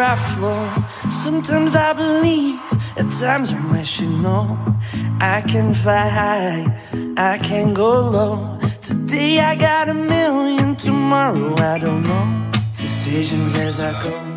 I flow. Sometimes I believe, at times I'm rational. I can fly high, I can go low. Today I got a million, tomorrow I don't know. Decisions as I go.